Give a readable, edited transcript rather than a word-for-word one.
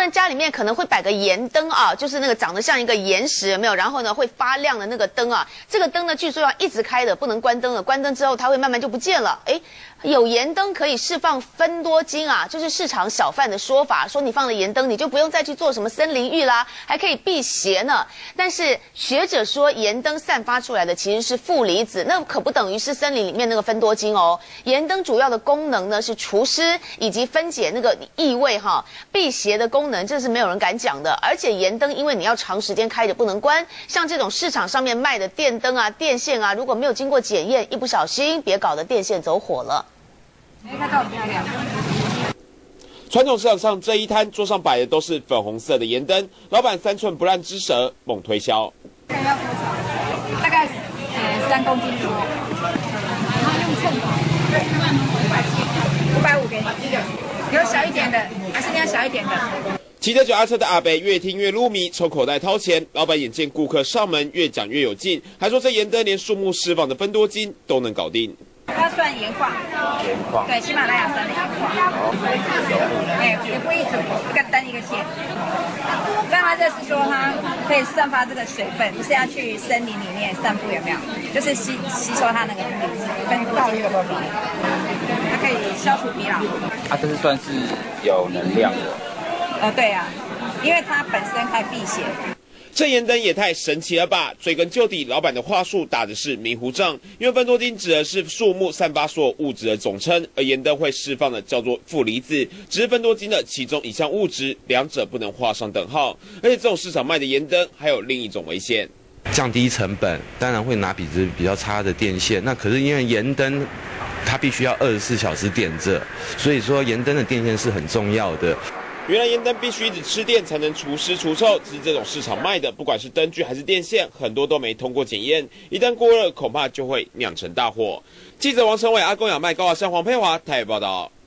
人家里面可能会摆个盐灯啊，就是那个长得像一个岩石，有没有？然后呢会发亮的那个灯啊，这个灯呢据说要一直开的，不能关灯了，关灯之后它会慢慢就不见了。哎，有盐灯可以释放芬多精啊，就是市场小贩的说法，说你放了盐灯，你就不用再去做什么森林浴啦，还可以辟邪呢。但是学者说，盐灯散发出来的其实是负离子，那可不等于是森林里面那个芬多精哦。盐灯主要的功能呢是除湿以及分解那个异味哈，辟邪的功能这是没有人敢讲的。而且盐灯因为你要长时间开着不能关，像这种市场上面卖的电灯啊、电线啊，如果没有经过检验，一不小心别搞得电线走火了。 看到很漂亮。 传统市场上这一摊桌上摆的都是粉红色的盐灯，老板3寸不烂之舌猛推销。 要多少？大概3公斤多。然后用秤，550给你。有小一点的，还是你要小一点的？ 骑着脚踏车的阿伯越听越入迷，从口袋掏钱。老板眼见顾客上门，越讲越有劲，还说这盐灯连树木释放的芬多精都能搞定。 它算盐矿，对，喜马拉雅山的盐矿。哎，也不一组，一个灯一个线。让它就是说它可以散发这个水分，不是要去森林里面散步，有没有？就是吸收它那个芬多精，它可以消除疲劳。 它这是算是有能量的。 对啊，因为它本身可以辟邪。 这盐灯也太神奇了吧！追根究底，老板的话术打的是迷糊仗，因为芬多精指的是树木散发所有物质的总称，而盐灯会释放的叫做负离子，只是芬多精的其中一项物质，两者不能画上等号。而且这种市场卖的盐灯还有另一种危险， 降低成本，当然会拿比值比较差的电线，那可是因为盐灯它必须要24小时点着，所以说盐灯的电线是很重要的。 原来盐灯必须一直吃电才能除湿除臭，只是这种市场卖的，不管是灯具还是电线，很多都没通过检验，一旦过热，恐怕就会酿成大祸。记者王成伟、阿公亚麦、高华山、黄佩华台北报道。